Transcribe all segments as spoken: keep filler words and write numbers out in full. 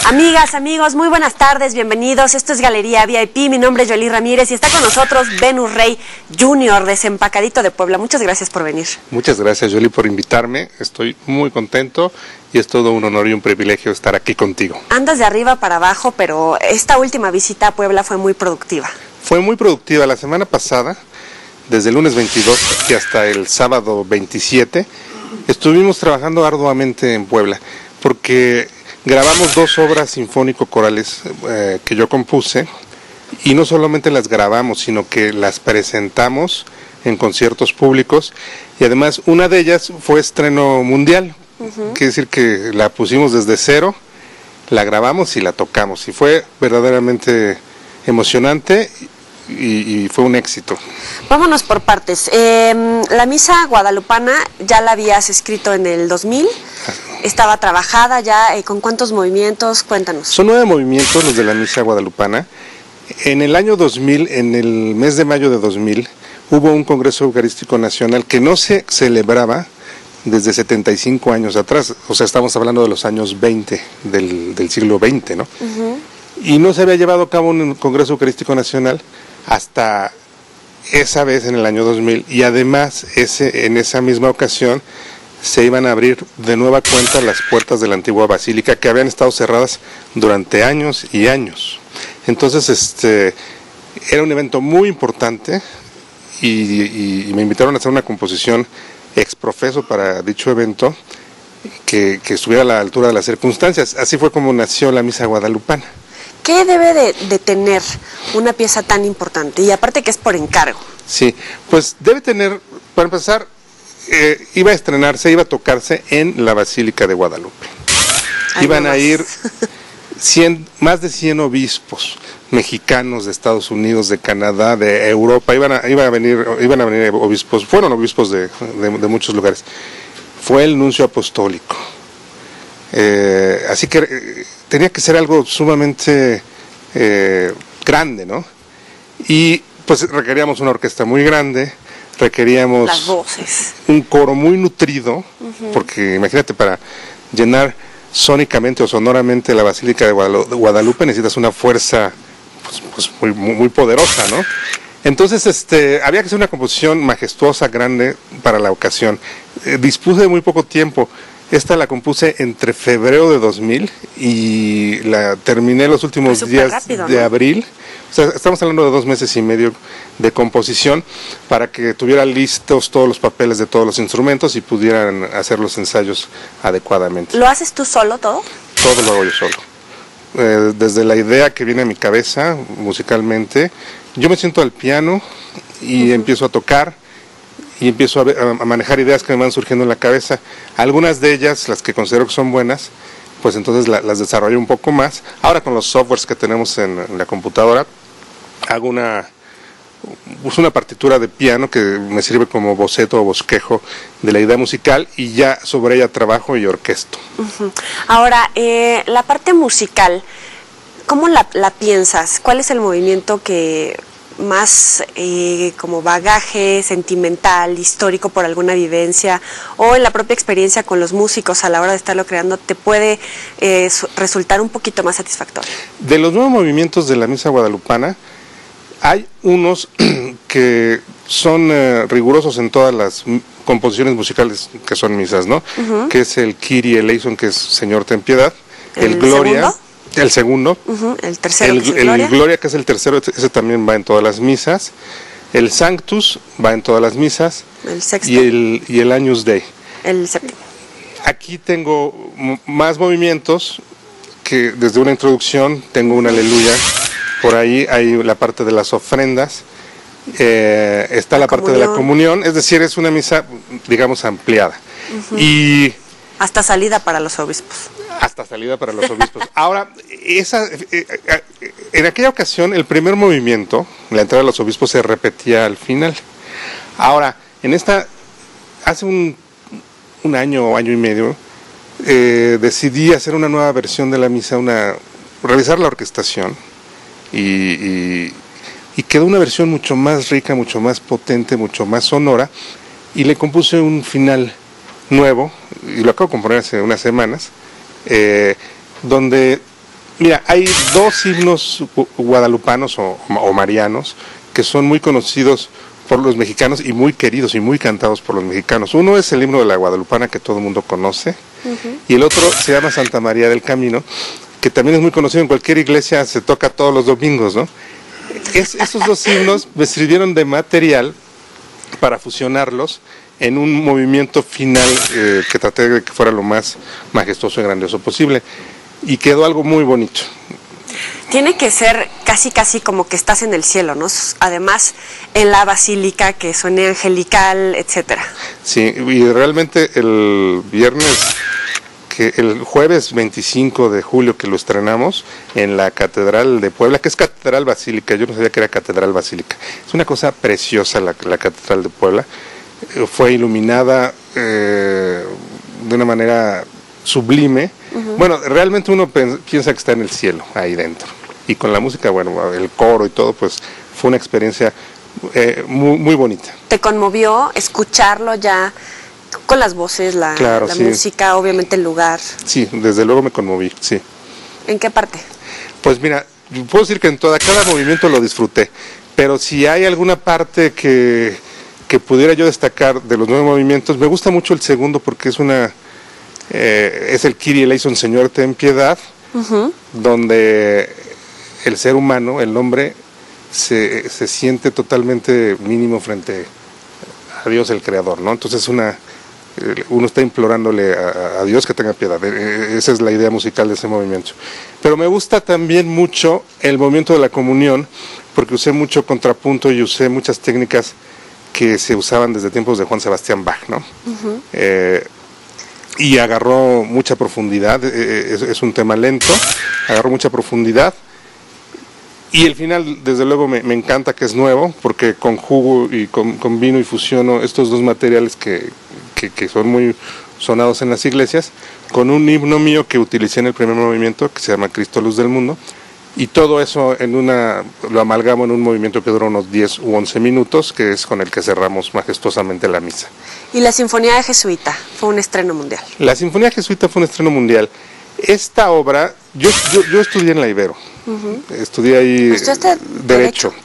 Amigas, amigos, muy buenas tardes, bienvenidos. Esto es Galería V I P, mi nombre es Yoli Ramírez y está con nosotros Venus Rey junior Desempacadito de Puebla. Muchas gracias por venir. Muchas gracias, Yoli, por invitarme. Estoy muy contento y es todo un honor y un privilegio estar aquí contigo. Andas de arriba para abajo, pero esta última visita a Puebla fue muy productiva. Fue muy productiva. La semana pasada, desde el lunes veintidós y hasta el sábado veintisiete, estuvimos trabajando arduamente en Puebla, porque grabamos dos obras sinfónico-corales eh, que yo compuse, y no solamente las grabamos, sino que las presentamos en conciertos públicos, y además una de ellas fue estreno mundial, uh-huh. Quiere decir que la pusimos desde cero, la grabamos y la tocamos, y fue verdaderamente emocionante y, y fue un éxito. Vámonos por partes. Eh, la misa guadalupana ya la habías escrito en el dos mil, estaba trabajada ya, eh, ¿con cuántos movimientos? Cuéntanos. Son nueve movimientos los de la misa guadalupana. En el año dos mil, en el mes de mayo de dos mil, hubo un Congreso Eucarístico Nacional que no se celebraba desde setenta y cinco años atrás, o sea, estamos hablando de los años veinte del, del siglo veinte, ¿no? Uh-huh. Y no se había llevado a cabo un Congreso Eucarístico Nacional hasta esa vez en el año dos mil, y además ese, en esa misma ocasión se iban a abrir de nueva cuenta las puertas de la antigua basílica, que habían estado cerradas durante años y años. Entonces este era un evento muy importante y, y, y me invitaron a hacer una composición exprofeso para dicho evento que, que estuviera a la altura de las circunstancias. Así fue como nació la misa guadalupana. ¿Qué debe de, de tener una pieza tan importante? Y aparte que es por encargo. Sí, pues debe tener, para empezar, eh, iba a estrenarse, iba a tocarse en la Basílica de Guadalupe. Ay, Iban no a ir cien, más de cien obispos mexicanos de Estados Unidos, de Canadá, de Europa. Iban a, iban a venir, iban a venir obispos, fueron obispos de, de, de muchos lugares. Fue el nuncio apostólico. Eh, así que eh, tenía que ser algo sumamente eh, grande, ¿no? Y pues requeríamos una orquesta muy grande, requeríamos las voces, un coro muy nutrido, uh-huh. Porque imagínate, para llenar sónicamente o sonoramente la Basílica de Guadalupe necesitas una fuerza pues, pues muy, muy, muy poderosa, ¿no? Entonces este, había que hacer una composición majestuosa, grande para la ocasión. Eh, dispuse de muy poco tiempo. Esta la compuse entre febrero de dos mil y la terminé los últimos días rápido, de ¿no? abril. O sea, estamos hablando de dos meses y medio de composición para que tuviera listos todos los papeles de todos los instrumentos y pudieran hacer los ensayos adecuadamente. ¿Lo haces tú solo todo? Todo lo hago yo solo. Eh, desde la idea que viene a mi cabeza musicalmente, yo me siento al piano y uh-huh. empiezo a tocar. Y empiezo a, ver, a manejar ideas que me van surgiendo en la cabeza. Algunas de ellas, las que considero que son buenas, pues entonces la, las desarrollo un poco más. Ahora con los softwares que tenemos en, en la computadora, hago una, uso una partitura de piano que me sirve como boceto o bosquejo de la idea musical, y ya sobre ella trabajo y orquesto. Uh-huh. Ahora, eh, la parte musical, ¿cómo la, la piensas? ¿Cuál es el movimiento que más eh, como bagaje sentimental, histórico por alguna vivencia o en la propia experiencia con los músicos a la hora de estarlo creando te puede eh, resultar un poquito más satisfactorio? De los nuevos movimientos de la misa guadalupana hay unos que son eh, rigurosos en todas las composiciones musicales que son misas, ¿no? Uh-huh. Que es el Kyrie eleison, que es Señor ten piedad, el, el Gloria, segundo? El segundo, uh-huh. el tercero, el, que es el, el Gloria. Gloria, que es el tercero, ese también va en todas las misas. El Sanctus va en todas las misas. El sexto. Y el, y el Agnus Dei. El séptimo. Aquí tengo más movimientos, que desde una introducción tengo un Aleluya. Por ahí hay la parte de las ofrendas. Eh, está la, la parte de la comunión. Es decir, es una misa, digamos, ampliada. Uh-huh. Y hasta salida para los obispos. Hasta salida para los obispos. Ahora, esa, eh, eh, en aquella ocasión, el primer movimiento, la entrada de los obispos, se repetía al final. Ahora, en esta, hace un, un año o año y medio, eh, decidí hacer una nueva versión de la misa, una, revisar la orquestación, y, y, y quedó una versión mucho más rica, mucho más potente, mucho más sonora, y le compuse un final nuevo, y lo acabo de componer hace unas semanas, eh, donde Mira, hay dos himnos guadalupanos o, o marianos que son muy conocidos por los mexicanos y muy queridos y muy cantados por los mexicanos. Uno es el himno de la Guadalupana, que todo el mundo conoce, uh-huh. y el otro se llama Santa María del Camino, que también es muy conocido. En cualquier iglesia se toca todos los domingos, ¿no? Es, esos dos himnos me sirvieron de material para fusionarlos en un movimiento final eh, que traté de que fuera lo más majestuoso y grandioso posible, y quedó algo muy bonito. Tiene que ser casi casi como que estás en el cielo, ¿no? Además, en la basílica, que suene angelical, etcétera. Sí, y realmente el viernes, que el jueves veinticinco de julio que lo estrenamos en la Catedral de Puebla, que es Catedral Basílica, yo no sabía que era Catedral Basílica. Es una cosa preciosa la, la Catedral de Puebla. Fue iluminada eh, de una manera sublime. Uh-huh. Bueno, realmente uno piensa que está en el cielo, ahí dentro. Y con la música, bueno, el coro y todo, pues fue una experiencia eh, muy, muy bonita. ¿Te conmovió escucharlo ya con las voces, la, claro, la sí. música, obviamente el lugar? Sí, desde luego me conmoví, sí. ¿En qué parte? Pues mira, puedo decir que en toda, cada movimiento lo disfruté, pero si hay alguna parte que, que pudiera yo destacar de los nueve movimientos, me gusta mucho el segundo porque es una... Eh, es el Kyrie eleison, Señor ten piedad, uh-huh. donde el ser humano, el hombre, se, se siente totalmente mínimo frente a Dios el Creador, ¿no? Entonces una, uno está implorándole a, a Dios que tenga piedad. Esa es la idea musical de ese movimiento. Pero me gusta también mucho el movimiento de la comunión, porque usé mucho contrapunto y usé muchas técnicas que se usaban desde tiempos de Juan Sebastián Bach, ¿no? Uh-huh. Eh, y agarró mucha profundidad, es, es un tema lento, agarró mucha profundidad, y el final desde luego me, me encanta, que es nuevo, porque conjugo y con, combino y fusiono estos dos materiales que, que, que son muy sonados en las iglesias, con un himno mío que utilicé en el primer movimiento, que se llama Cristo Luz del Mundo, y todo eso en una lo amalgamo en un movimiento que dura unos diez u once minutos, que es con el que cerramos majestuosamente la misa. Y la Sinfonía de Jesuita fue un estreno mundial. La Sinfonía Jesuita fue un estreno mundial. Esta obra, yo, yo, yo estudié en la Ibero, uh-huh. estudié ahí ¿Estudiaste Derecho. derecho.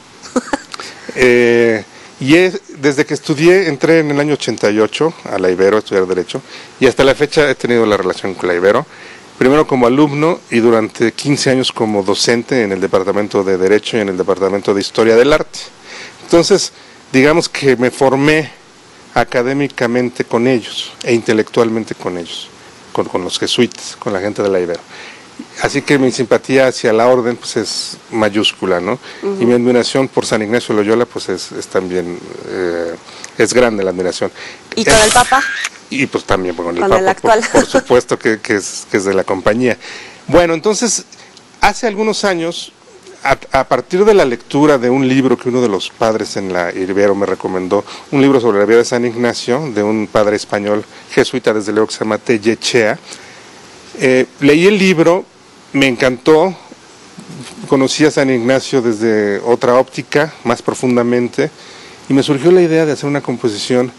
eh, y es, desde que estudié, entré en el año ochenta y ocho a la Ibero a estudiar Derecho, y hasta la fecha he tenido la relación con la Ibero. Primero como alumno y durante quince años como docente en el Departamento de Derecho y en el Departamento de Historia del Arte. Entonces, digamos que me formé académicamente con ellos e intelectualmente con ellos, con, con los jesuitas, con la gente de la Ibero. Así que mi simpatía hacia la orden pues es mayúscula, ¿no? Uh-huh. Y mi admiración por San Ignacio de Loyola pues es, es también, eh, es grande la admiración. ¿Y con eh, el Papa? Y pues también con el con Papa, el actual. Por, por supuesto que, que, es, que es de la compañía. Bueno, entonces, hace algunos años, a, a partir de la lectura de un libro que uno de los padres en la Ibero me recomendó, un libro sobre la vida de San Ignacio, de un padre español jesuita, desde luego, que se llama Tellechea, eh, leí el libro, me encantó, conocí a San Ignacio desde otra óptica, más profundamente, y me surgió la idea de hacer una composición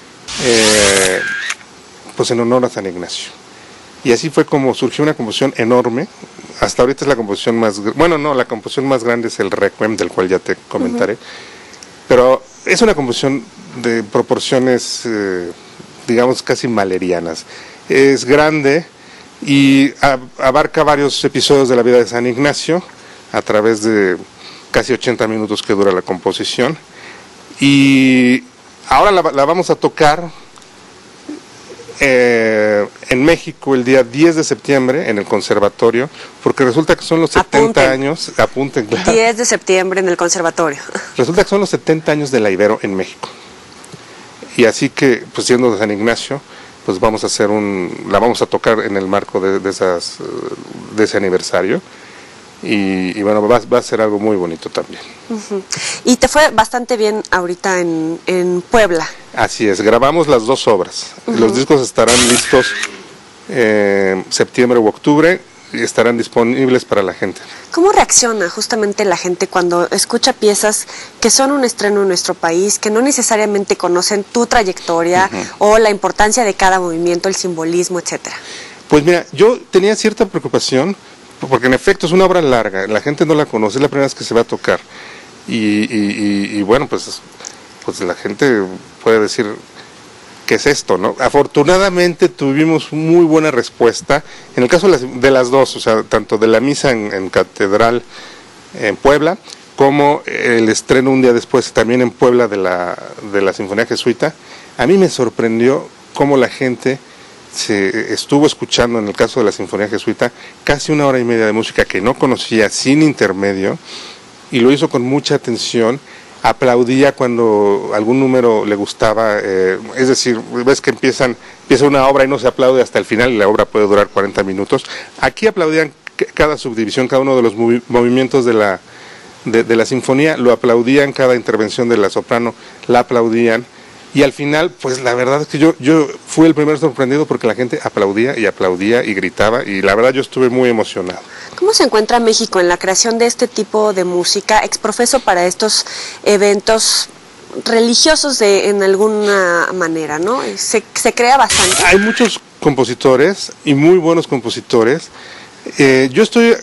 Eh, pues en honor a San Ignacio. Y así fue como surgió una composición enorme. Hasta ahorita es la composición más, bueno, no, la composición más grande es el Requiem, del cual ya te comentaré. Uh-huh. Pero es una composición de proporciones, eh, digamos, casi malerianas. Es grande y a, abarca varios episodios de la vida de San Ignacio a través de casi ochenta minutos que dura la composición. Y ahora la, la vamos a tocar eh, en México el día diez de septiembre en el Conservatorio, porque resulta que son los setenta apunten. años, apunten, claro. diez de septiembre en el Conservatorio. Resulta que son los setenta años de la Ibero en México. Y así que, pues siendo de San Ignacio, pues vamos a hacer un, la vamos a tocar en el marco de, de, esas, de ese aniversario. Y, y bueno, va, va a ser algo muy bonito también. Uh-huh. Y te fue bastante bien ahorita en, en Puebla. Así es, grabamos las dos obras. Uh-huh. Los discos estarán listos en eh, septiembre u octubre y estarán disponibles para la gente. ¿Cómo reacciona justamente la gente cuando escucha piezas que son un estreno en nuestro país, que no necesariamente conocen tu trayectoria uh-huh. o la importancia de cada movimiento, el simbolismo, etcétera? Pues mira, yo tenía cierta preocupación porque en efecto es una obra larga, la gente no la conoce, es la primera vez que se va a tocar. Y, y, y, y bueno, pues, pues la gente puede decir, ¿qué es esto, no? Afortunadamente tuvimos muy buena respuesta, en el caso de las, de las dos, o sea, tanto de la misa en, en Catedral en Puebla, como el estreno un día después también en Puebla de la, de la Sinfonía Jesuita. A mí me sorprendió cómo la gente se estuvo escuchando, en el caso de la Sinfonía Jesuita, casi una hora y media de música que no conocía, sin intermedio, y lo hizo con mucha atención, aplaudía cuando algún número le gustaba, eh, es decir, ves que empiezan, empieza una obra y no se aplaude hasta el final y la obra puede durar cuarenta minutos. Aquí aplaudían cada subdivisión, cada uno de los movi movimientos de la, de, de la sinfonía, lo aplaudían, cada intervención de la soprano la aplaudían. Y al final, pues la verdad es que yo, yo fui el primer sorprendido porque la gente aplaudía y aplaudía y gritaba y la verdad yo estuve muy emocionado. ¿Cómo se encuentra México en la creación de este tipo de música, exprofeso para estos eventos religiosos de, en alguna manera, ¿no? Se, se crea bastante. Hay muchos compositores y muy buenos compositores. Eh, yo estoy...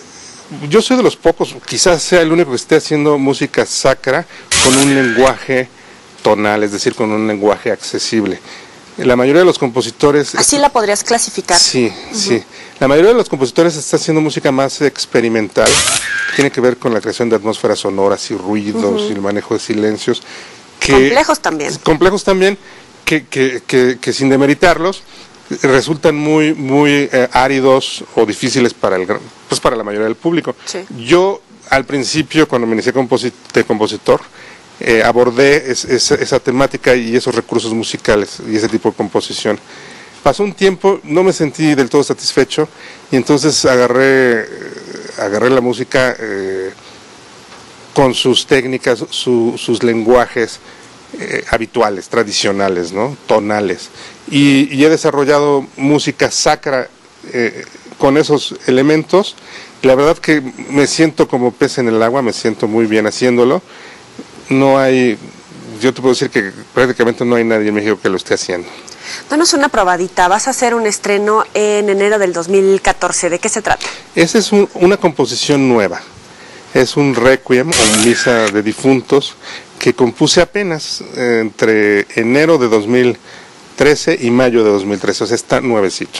Yo soy de los pocos, quizás sea el único que esté haciendo música sacra con un lenguaje tonal, es decir, con un lenguaje accesible. La mayoría de los compositores... ¿Así la podrías clasificar? Sí, uh-huh. sí. La mayoría de los compositores está haciendo música más experimental, que tiene que ver con la creación de atmósferas sonoras y ruidos uh-huh. y el manejo de silencios. Que, complejos también. Complejos también, que, que, que, que sin demeritarlos, resultan muy, muy eh, áridos o difíciles para, el, pues para la mayoría del público. Sí. Yo, al principio, cuando me inicié composit de compositor, Eh, abordé es, es, esa temática y esos recursos musicales y ese tipo de composición. Pasó un tiempo, no me sentí del todo satisfecho y entonces agarré, agarré la música eh, con sus técnicas, su, sus lenguajes eh, habituales, tradicionales, ¿no? Tonales. Y, y he desarrollado música sacra eh, con esos elementos. La verdad que me siento como pez en el agua, me siento muy bien haciéndolo. No hay, yo te puedo decir que prácticamente no hay nadie en México que lo esté haciendo. Danos una probadita, vas a hacer un estreno en enero del dos mil catorce, ¿de qué se trata? Esa es un, una composición nueva, es un requiem o misa de difuntos que compuse apenas eh, entre enero de dos mil trece y mayo de dos mil trece, o sea, está nuevecito.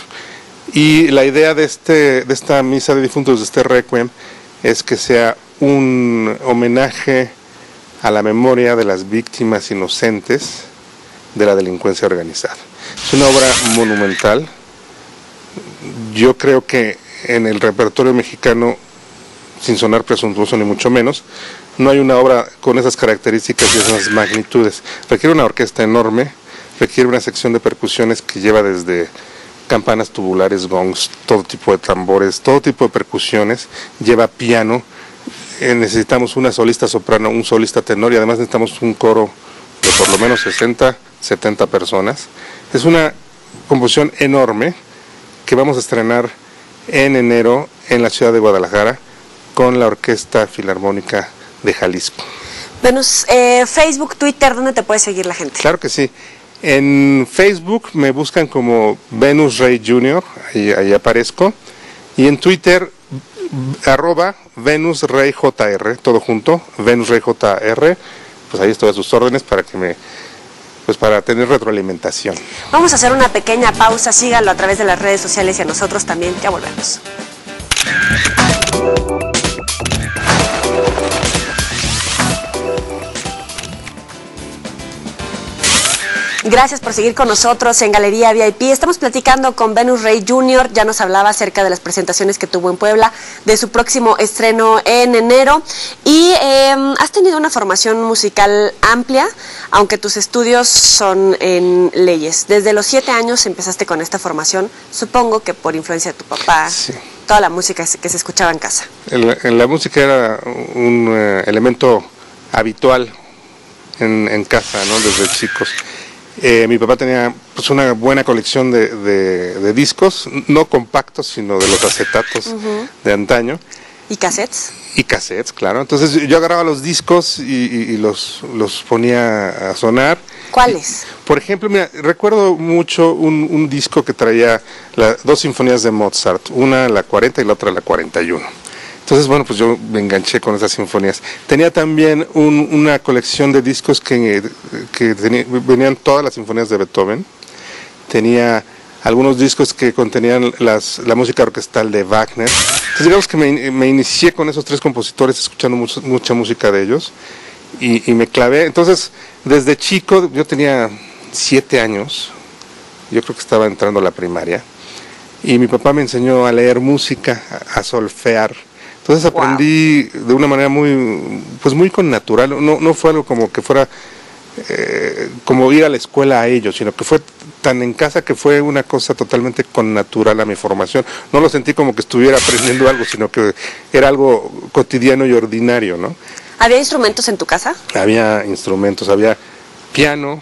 Y la idea de, este, de esta misa de difuntos, de este requiem, es que sea un homenaje a la memoria de las víctimas inocentes de la delincuencia organizada. Es una obra monumental. Yo creo que en el repertorio mexicano, sin sonar presuntuoso ni mucho menos, no hay una obra con esas características y esas magnitudes. Requiere una orquesta enorme, requiere una sección de percusiones que lleva desde campanas tubulares, gongs, todo tipo de tambores, todo tipo de percusiones, lleva piano. Eh, necesitamos una solista soprano, un solista tenor y además necesitamos un coro de por lo menos sesenta, setenta personas. Es una composición enorme que vamos a estrenar en enero en la ciudad de Guadalajara con la Orquesta Filarmónica de Jalisco. Venus, eh, Facebook, Twitter, ¿dónde te puede seguir la gente? Claro que sí. En Facebook me buscan como Venus Rey junior, ahí, ahí aparezco. Y en Twitter, arroba Venus Rey J R, todo junto, Venus Rey J R, pues ahí estoy a sus órdenes para que me, pues para tener retroalimentación. Vamos a hacer una pequeña pausa, síganlo a través de las redes sociales y a nosotros también, ya volvemos. Gracias por seguir con nosotros en Galería V I P. Estamos platicando con Venus Rey junior, ya nos hablaba acerca de las presentaciones que tuvo en Puebla, de su próximo estreno en enero. Y eh, has tenido una formación musical amplia, aunque tus estudios son en leyes. Desde los siete años empezaste con esta formación, supongo que por influencia de tu papá, sí. Toda la música que se escuchaba en casa. En, en la música era un uh, elemento habitual en, en casa, ¿no? Desde chicos. Eh, mi papá tenía pues una buena colección de, de, de discos, no compactos, sino de los acetatos uh-huh. de antaño. ¿Y cassettes? Y cassettes, claro. Entonces yo agarraba los discos y, y, y los, los ponía a sonar ¿Cuáles? Por ejemplo, mira, recuerdo mucho un, un disco que traía la, dos sinfonías de Mozart, una la cuarenta y la otra la cuarenta y uno. Entonces, bueno, pues yo me enganché con esas sinfonías. Tenía también un, una colección de discos que, que tenía, venían todas las sinfonías de Beethoven. Tenía algunos discos que contenían las, la música orquestal de Wagner. Entonces, digamos que me, me inicié con esos tres compositores, escuchando mucho, mucha música de ellos, y, y me clavé. Entonces, desde chico, yo tenía siete años, yo creo que estaba entrando a la primaria, y mi papá me enseñó a leer música, a, a solfear. Entonces aprendí wow. de una manera muy, pues muy connatural. No, no fue algo como que fuera eh, como ir a la escuela a ellos, sino que fue tan en casa que fue una cosa totalmente connatural a mi formación. No lo sentí como que estuviera aprendiendo algo, sino que era algo cotidiano y ordinario, ¿no? ¿Había instrumentos en tu casa? Había instrumentos, había piano,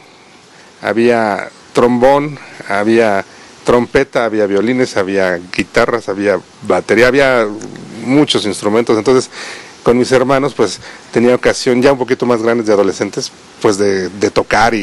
había trombón, había trompeta, había violines, había guitarras, había batería, había muchos instrumentos. Entonces, con mis hermanos, pues tenía ocasión, ya un poquito más grandes, de adolescentes, pues de, de tocar, y,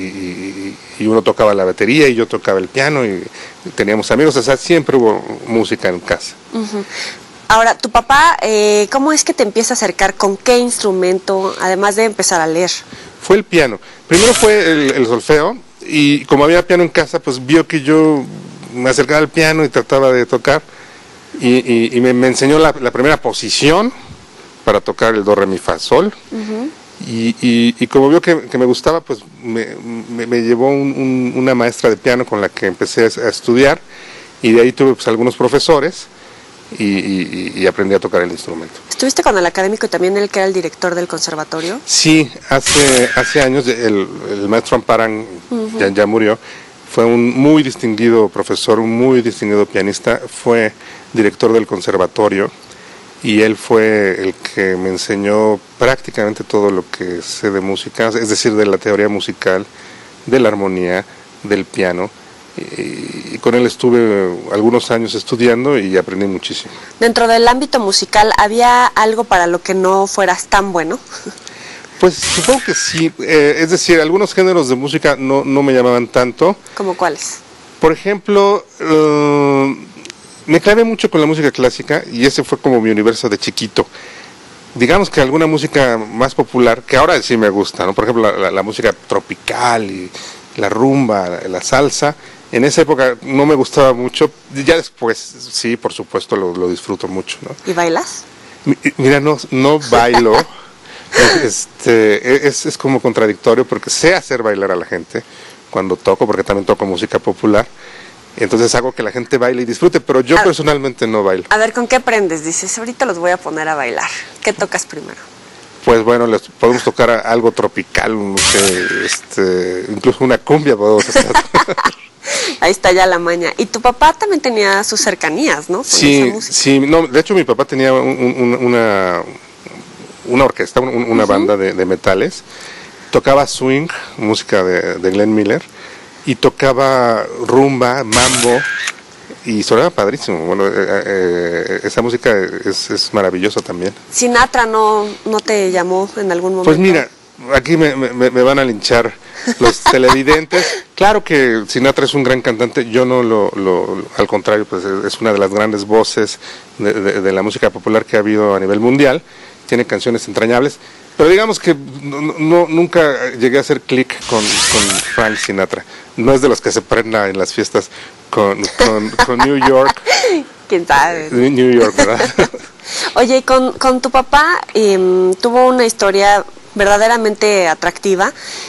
y, y uno tocaba la batería y yo tocaba el piano, y teníamos amigos. O sea, siempre hubo música en casa. Uh-huh. Ahora, tu papá, eh, ¿cómo es que te empieza a acercar? ¿Con qué instrumento, además de empezar a leer? Fue el piano. Primero fue el, el solfeo, y como había piano en casa, pues vio que yo me acercaba al piano y trataba de tocar, y, y, y me, me enseñó la, la primera posición para tocar el do, re, mi, fa, sol. Uh-huh. y, y, y como vio que, que me gustaba, pues me, me, me llevó un, un, una maestra de piano con la que empecé a, a estudiar, y de ahí tuve pues algunos profesores, y, y, y aprendí a tocar el instrumento. ¿Estuviste con el académico y también el que era el director del conservatorio? Sí, hace, hace años el, el maestro Amparán uh-huh. ya, ya murió. Fue un muy distinguido profesor, un muy distinguido pianista, fue director del conservatorio, y él fue el que me enseñó prácticamente todo lo que sé de música, es decir, de la teoría musical, de la armonía, del piano, y, y con él estuve algunos años estudiando y aprendí muchísimo. Dentro del ámbito musical, ¿había algo para lo que no fueras tan bueno? Pues supongo que sí, eh, es decir, algunos géneros de música no, no me llamaban tanto. ¿Cómo cuáles? Por ejemplo, uh, me clavé mucho con la música clásica, y ese fue como mi universo de chiquito. Digamos que alguna música más popular, que ahora sí me gusta, ¿no? Por ejemplo, la, la, la música tropical, y la rumba, la salsa, en esa época no me gustaba mucho. Ya después, sí, por supuesto, lo, lo disfruto mucho, ¿no? ¿Y bailas? Mira, no, no bailo. Este, es, es como contradictorio, porque sé hacer bailar a la gente cuando toco, porque también toco música popular. Entonces hago que la gente baile y disfrute, pero yo a, personalmente no bailo. A ver, ¿con qué aprendes? Dices, ahorita los voy a poner a bailar. ¿Qué tocas primero? Pues bueno, les podemos tocar algo tropical, no sé, este, incluso una cumbia podemos hacer. Ahí está ya la maña. Y tu papá también tenía sus cercanías, ¿no? Con sí, esa música. Sí, no, de hecho mi papá tenía un, un, una, una orquesta, un, una uh-huh. banda de, de metales. Tocaba swing, música de, de Glenn Miller, y tocaba rumba, mambo, y sonaba padrísimo. Bueno, eh, eh, esa música es, es maravillosa también. ¿Sinatra no, no te llamó en algún momento? Pues mira, aquí me, me, me van a linchar los televidentes. Claro que Sinatra es un gran cantante, yo no lo, lo, lo al contrario, pues es una de las grandes voces de, de, de la música popular que ha habido a nivel mundial. Tiene canciones entrañables, pero digamos que no, no, nunca llegué a hacer clic con, con Frank Sinatra. No es de los que se prenda en las fiestas con, con, con New York. ¿Quién sabe? New York, ¿verdad? Oye, y con, con tu papá eh, tuvo una historia verdaderamente atractiva,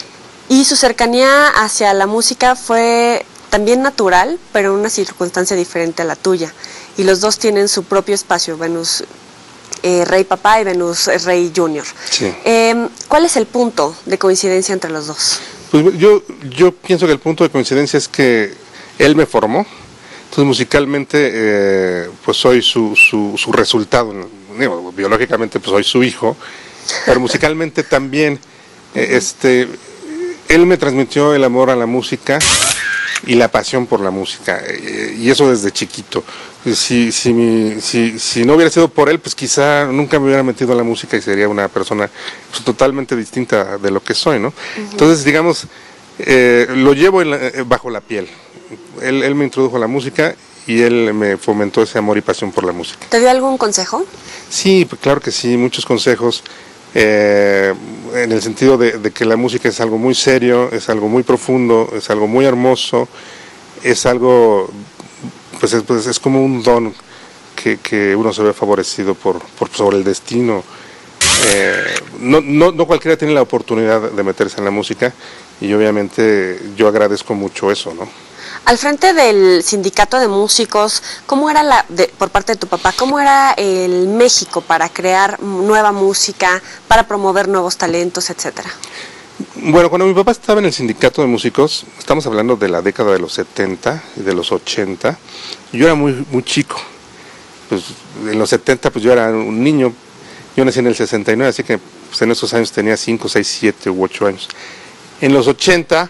y su cercanía hacia la música fue también natural, pero en una circunstancia diferente a la tuya. Y los dos tienen su propio espacio, Venus eh, Rey Papá y Venus Rey Junior. Sí. Eh, ¿Cuál es el punto de coincidencia entre los dos? Pues yo, yo pienso que el punto de coincidencia es que él me formó, entonces musicalmente eh, pues soy su, su, su resultado, digo, biológicamente pues soy su hijo, pero musicalmente también eh, este, él me transmitió el amor a la música y la pasión por la música, eh, y eso desde chiquito. Si, si, mi, si, si no hubiera sido por él, pues quizá nunca me hubiera metido a la música y sería una persona pues, totalmente distinta de lo que soy, ¿no? Uh-huh. Entonces, digamos, eh, lo llevo en la, eh, bajo la piel. Él, él me introdujo a la música y él me fomentó ese amor y pasión por la música. ¿Te dio algún consejo? Sí, pues claro que sí, muchos consejos, eh, en el sentido de, de que la música es algo muy serio, es algo muy profundo, es algo muy hermoso, es algo, pues es, pues es como un don que, que uno se ve favorecido por, por sobre el destino. Eh, no, no, no cualquiera tiene la oportunidad de meterse en la música y obviamente yo agradezco mucho eso, ¿no? Al frente del sindicato de músicos, ¿cómo era la, de, por parte de tu papá, cómo era el México para crear nueva música, para promover nuevos talentos, etcétera? Bueno, cuando mi papá estaba en el sindicato de músicos, estamos hablando de la década de los setenta y de los ochenta, yo era muy, muy chico. Pues en los setenta pues yo era un niño, yo nací en el sesenta y nueve, así que pues, en esos años tenía cinco, seis, siete u ocho años. En los ochenta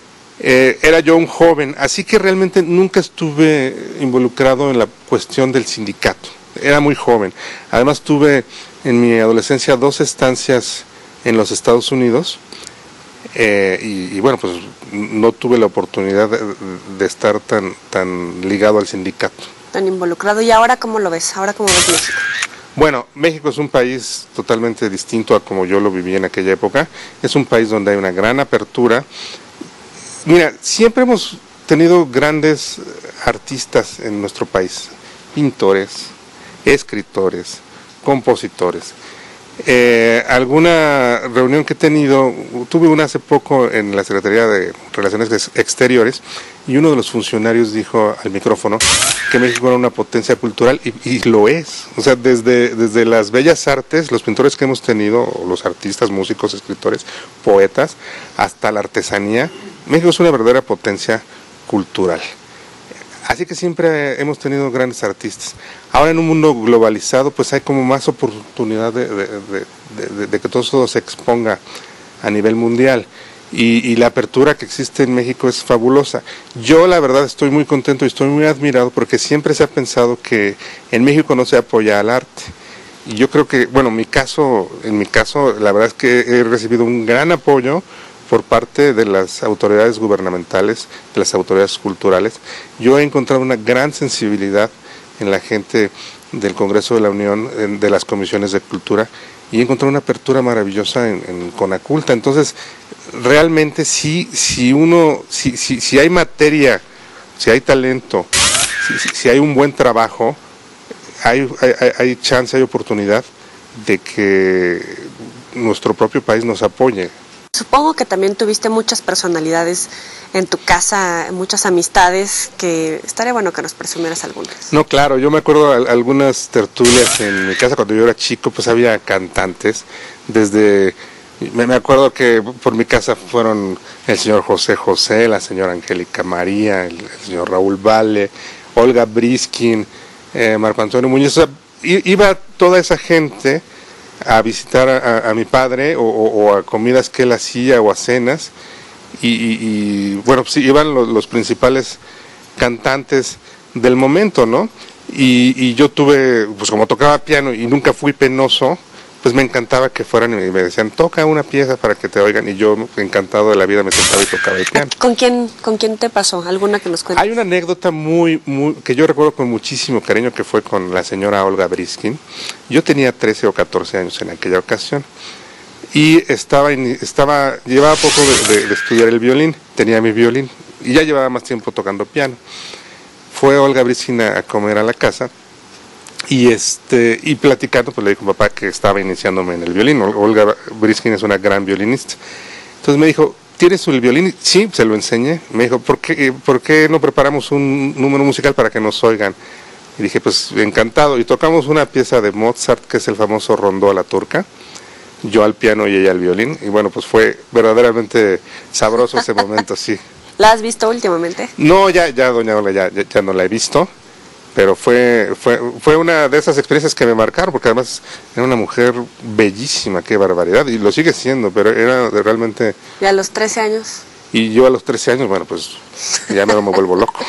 eh, era yo un joven, así que realmente nunca estuve involucrado en la cuestión del sindicato, era muy joven. Además tuve en mi adolescencia dos estancias en los Estados Unidos, eh, y, y bueno, pues no tuve la oportunidad de, de estar tan, tan ligado al sindicato. Tan involucrado. ¿Y ahora cómo lo ves? ¿Ahora cómo ves México? Bueno, México es un país totalmente distinto a como yo lo viví en aquella época. Es un país donde hay una gran apertura. Mira, siempre hemos tenido grandes artistas en nuestro país, pintores, escritores, compositores. Eh, alguna reunión que he tenido, tuve una hace poco en la Secretaría de Relaciones Exteriores y uno de los funcionarios dijo al micrófono que México era una potencia cultural y, y lo es. O sea, desde, desde las bellas artes, los pintores que hemos tenido, los artistas, músicos, escritores, poetas, hasta la artesanía, México es una verdadera potencia cultural. Así que siempre hemos tenido grandes artistas. Ahora en un mundo globalizado pues hay como más oportunidad de, de, de, de, de que todo eso se exponga a nivel mundial. Y, y la apertura que existe en México es fabulosa. Yo la verdad estoy muy contento y estoy muy admirado porque siempre se ha pensado que en México no se apoya al arte. Y yo creo que, bueno, mi caso, en mi caso la verdad es que he recibido un gran apoyo por parte de las autoridades gubernamentales, de las autoridades culturales. Yo he encontrado una gran sensibilidad en la gente del Congreso de la Unión, de las comisiones de cultura, y he encontrado una apertura maravillosa en, en Conaculta. Entonces, realmente sí, si uno, si, si, si hay materia, si hay talento, si, si hay un buen trabajo, hay, hay, hay chance, hay oportunidad de que nuestro propio país nos apoye. Supongo que también tuviste muchas personalidades en tu casa, muchas amistades, que estaría bueno que nos presumieras algunas. No, claro, yo me acuerdo de algunas tertulias en mi casa cuando yo era chico, pues había cantantes, desde, me acuerdo que por mi casa fueron el señor José José, la señora Angélica María, el, el señor Raúl Vale, Olga Briskin, eh, Marco Antonio Muñoz, o sea, iba toda esa gente a visitar a, a mi padre o, o, o a comidas que él hacía o a cenas y, y, y bueno, pues iban los, los principales cantantes del momento, ¿no? Y, y yo tuve, pues como tocaba piano y nunca fui penoso, pues me encantaba que fueran y me decían, toca una pieza para que te oigan, y yo encantado de la vida me sentaba y tocaba el piano. ¿Con quién, con quién te pasó? ¿Alguna que nos cuentes? Hay una anécdota muy, muy, que yo recuerdo con muchísimo cariño, que fue con la señora Olga Briskin. Yo tenía trece o catorce años en aquella ocasión, y estaba, estaba llevaba poco de, de, de estudiar el violín, tenía mi violín, y ya llevaba más tiempo tocando piano. Fue Olga Briskin a, a comer a la casa, y este y platicando, pues le dijo a papá que estaba iniciándome en el violín. Olga Briskin es una gran violinista. Entonces me dijo, ¿tienes el violín? Sí, se lo enseñé. Me dijo, ¿por qué, ¿por qué no preparamos un número musical para que nos oigan? Y dije, pues encantado. Y tocamos una pieza de Mozart, que es el famoso Rondó a la turca. Yo al piano y ella al violín. Y bueno, pues fue verdaderamente sabroso ese momento, sí. ¿La has visto últimamente? No, ya, ya doña Olga, ya, ya, ya no la he visto. Pero fue, fue, fue una de esas experiencias que me marcaron, porque además era una mujer bellísima, qué barbaridad, y lo sigue siendo, pero era de realmente... ¿Y a los trece años? Y yo a los trece años, bueno, pues ya me, me vuelvo loco.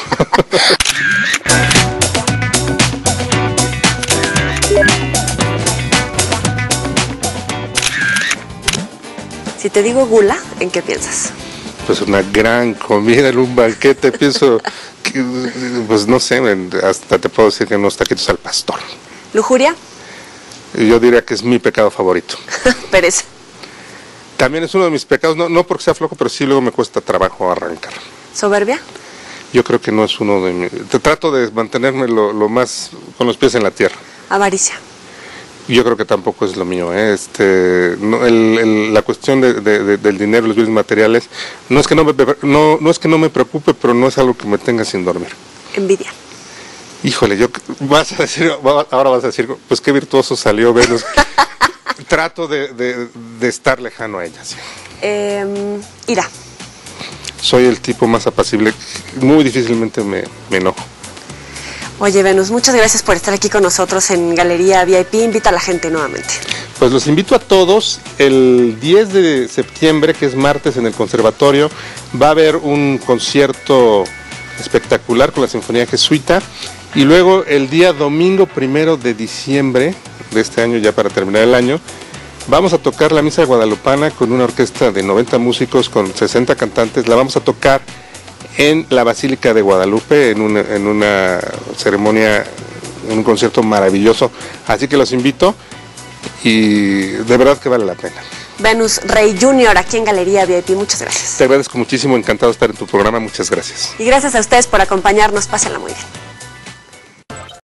Si te digo gula, ¿en qué piensas? Pues una gran comida en un banquete, pienso, que, pues no sé, hasta te puedo decir que unos taquitos al pastor. ¿Lujuria? Yo diría que es mi pecado favorito. Pereza. También es uno de mis pecados, no, no porque sea flojo, pero sí luego me cuesta trabajo arrancar. ¿Soberbia? Yo creo que no es uno de mis... Te trato de mantenerme lo, lo más con los pies en la tierra. ¿Avaricia? Yo creo que tampoco es lo mío. ¿eh? Este, no, el, el, la cuestión de, de, de, del dinero, los bienes materiales, no es, que no, me, no, no es que no me preocupe, pero no es algo que me tenga sin dormir. ¿Envidia? Híjole, yo vas a decir, ahora vas a decir, pues qué virtuoso salió Venus. Trato de, de, de estar lejano a ella. ¿Sí? Eh, ira. Soy el tipo más apacible, muy difícilmente me, me enojo. Oye, Venus, muchas gracias por estar aquí con nosotros en Galería V I P. Invita a la gente nuevamente. Pues los invito a todos. El diez de septiembre, que es martes, en el Conservatorio, va a haber un concierto espectacular con la Sinfonía Jesuita. Y luego el día domingo primero de diciembre de este año, ya para terminar el año, vamos a tocar la Misa Guadalupana con una orquesta de noventa músicos, con sesenta cantantes. La vamos a tocar en la Basílica de Guadalupe, en una, en una ceremonia, en un concierto maravilloso. Así que los invito y de verdad que vale la pena. Venus Rey junior aquí en Galería V I P, muchas gracias. Te agradezco muchísimo, encantado de estar en tu programa, muchas gracias. Y gracias a ustedes por acompañarnos, pásenla muy bien.